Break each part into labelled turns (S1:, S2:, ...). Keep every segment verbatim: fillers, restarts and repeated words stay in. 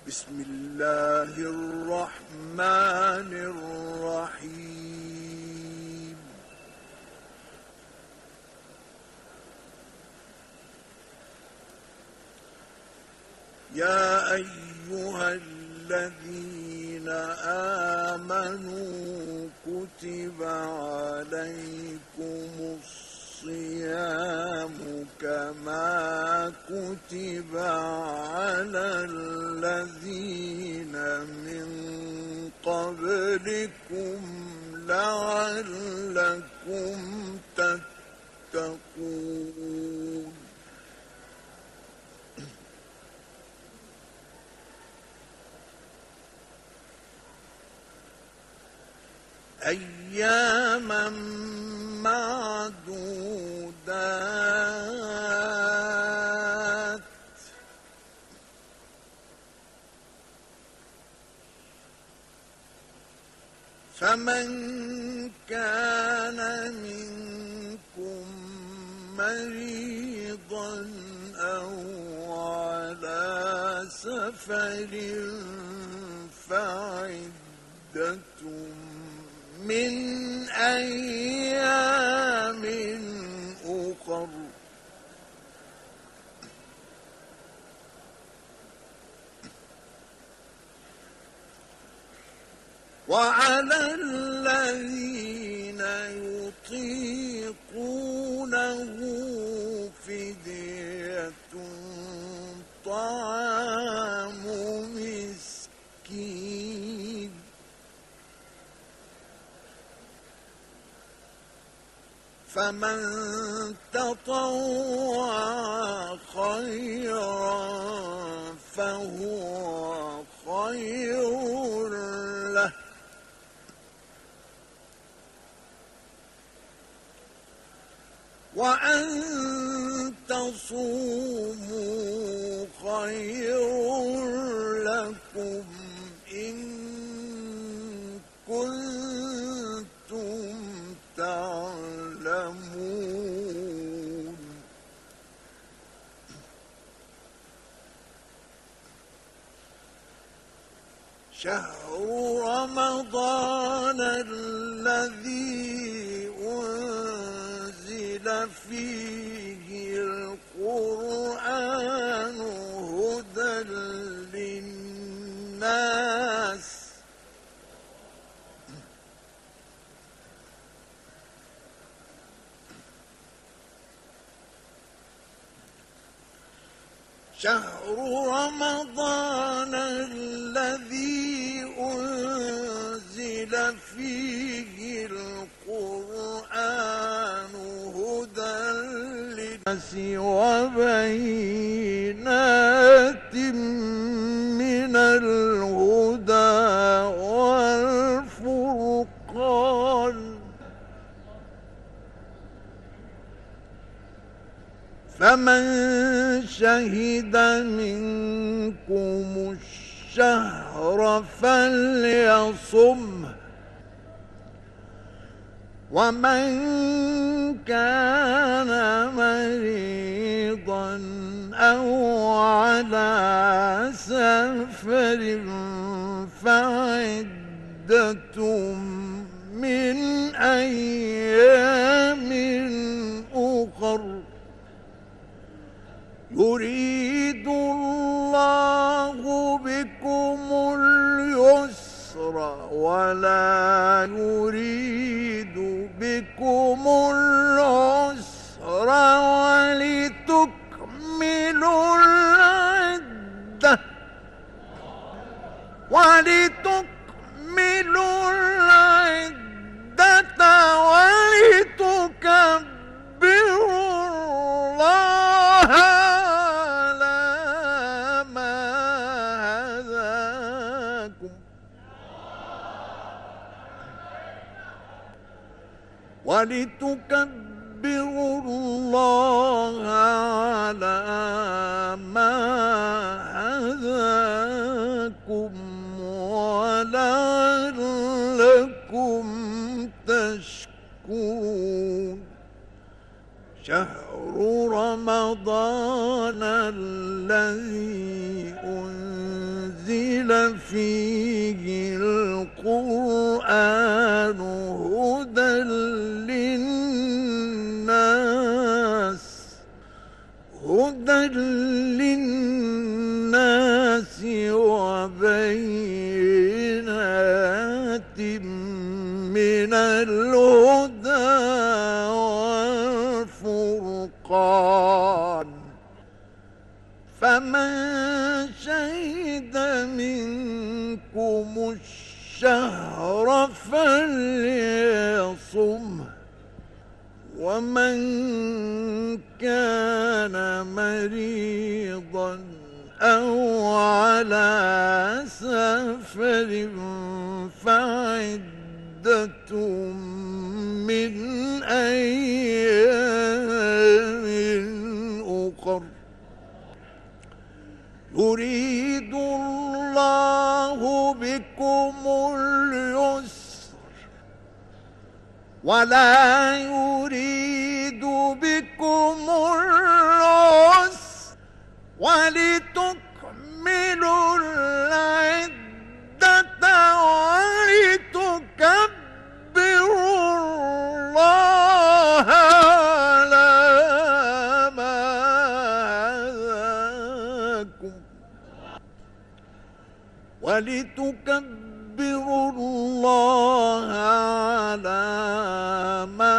S1: بسم الله الرحمن الرحيم يا أيها الذين آمنوا كتب عليكم الصيام كما كتب على الذين من قبلكم لعلكم تتقون أياما معدودات فمن كان منكم مريضا أو على سفر فعدة من أيام أخر وعلى الذين يطيقونه فدية طعام مسكين فمن تطوع خيرا فهو خير له وأن تصوموا خير لكم إن كنتم تعلمون شهر رمضان الذي أنزل فيه القرآن هدى للناس شهر رمضان الذي أنزل فيه القرآن هدى للناس وبينات من الهدى والفرقان فمن شهد منكم الشهر فليصمه ومن كان مريضا أو على سفر فعدة من أيام أخر يريد الله بكم اليسر ولا يريد بكم العسر ولتكملوا العدة ولتكملوا العدة ولتكبروا الله على ما هداكم ولتكبروا الله على ما هداكم ولعلكم تشكرون شهر رمضان الذي أنزل فيه القرآن هدى للناس هدى للناس وبينات من الهدى والفرقان فمن شهد منكم الشهر فليصمه ومن كان مريضا أو على سفر فعدة من أيام أخر يريد الله بكم اليسر ولا يريد بكم العسر ولتكملوا العدة ولتكبروا الله على ما هداكم ولتكبروا الله على ما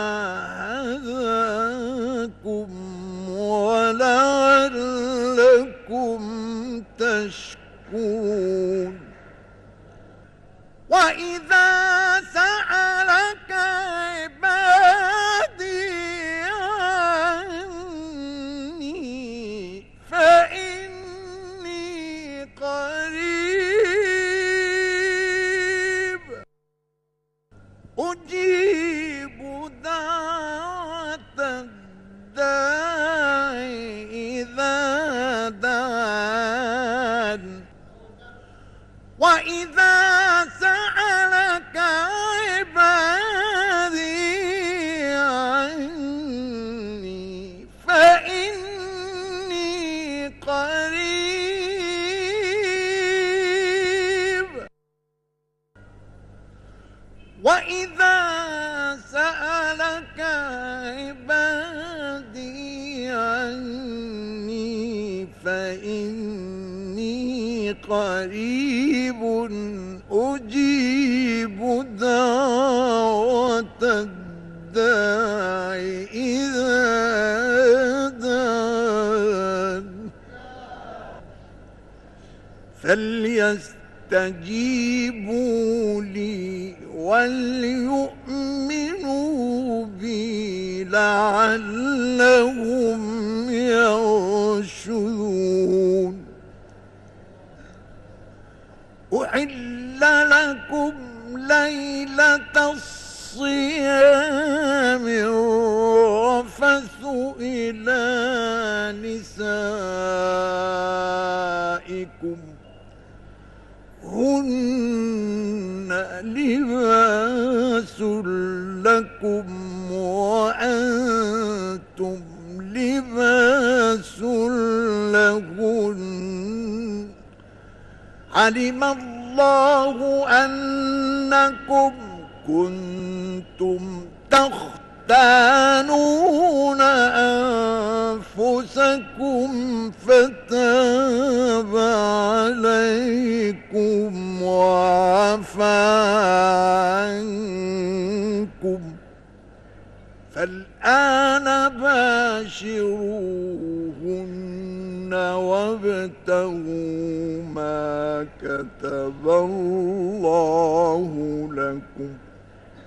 S1: هداكم ولعلكم تشكرون وإذا سألك عبادي عني فإني قريب أجيب دعوة الداعي إذا دعان وإذا سألك عبادي عني فإني قريب وإذا سألك عبادي عني فإني قريب أجيب دعوة الداعي إذا دعان فليستجيبوا لي وليؤمنوا بي لعلهم يرشدون أحل لكم ليلة الصيام الرفث إلى نسائكم هن لباس لكم وأنتم لباس لهن علم الله أنكم كنتم تختانون أنفسكم فتاب عليكم وعفى عنكم فالآن باشروهن وابتغوا ما كتب الله لكم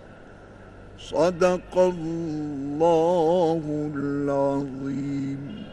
S1: صدق الله العظيم.